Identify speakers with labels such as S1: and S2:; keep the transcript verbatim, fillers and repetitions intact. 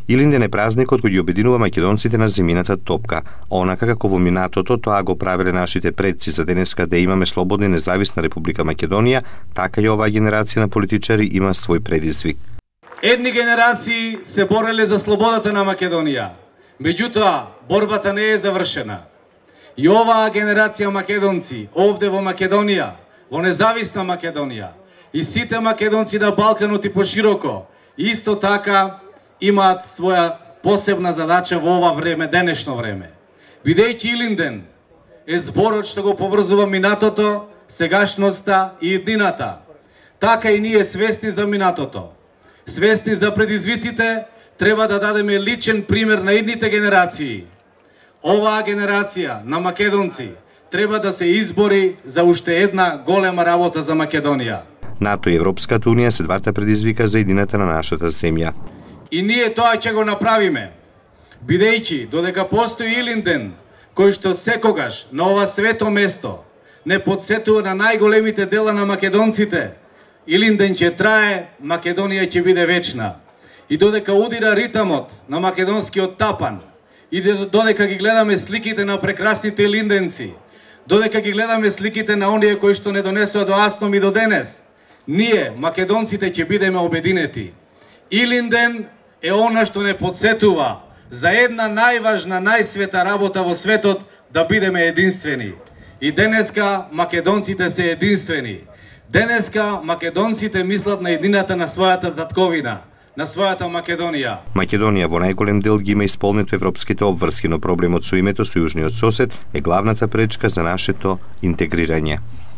S1: Илинден е празникот кој ги обединува македонците на земјината топка. Онака како во минатото тоа го правеле нашите предци за денеска да имаме слободна и независна Република Македонија, така и оваа генерација на политичари има свој предизвик.
S2: Едни генерации се бореле за слободата на Македонија. Меѓутоа, борбата не е завршена. И оваа генерација македонци, овде во Македонија, во независна Македонија, и сите македонци на Балканот и пошироко, исто така имаат своја посебна задача во ова време, денешно време. Бидејќи Илинден е зборот што го поврзува минатото, сегашноста и иднината, така и ние свесни за минатото, свесни за предизвиците, треба да дадеме личен пример на идните генерации. Оваа генерација на македонци треба да се избори за уште една голема работа за Македонија.
S1: НАТО и Европската Унија се двата предизвика за едината на нашата земја.
S2: И ние тоа ќе го направиме, бидејќи додека постои Илинден, кој што секогаш на ова свето место не подсетува на најголемите дела на македонците, Илинден ќе трае, Македонија ќе биде вечна. И додека удира ритамот на македонскиот тапан, и додека ги гледаме сликите на прекрасните илинденци, додека ги гледаме сликите на оние кои што не донесува до Асном и до денес, ние, македонците, ќе бидеме обединети. Илинден е она што не подсетува за една најважна, најсвета работа во светот, да бидеме единствени. И денеска македонците се единствени. Денеска македонците мислат на едината на својата татковина, на својата Македонија.
S1: Македонија во најголем дел ги има исполнето европските обврски, но проблемот со името со јужниот сосед е главната пречка за нашето интегрирање.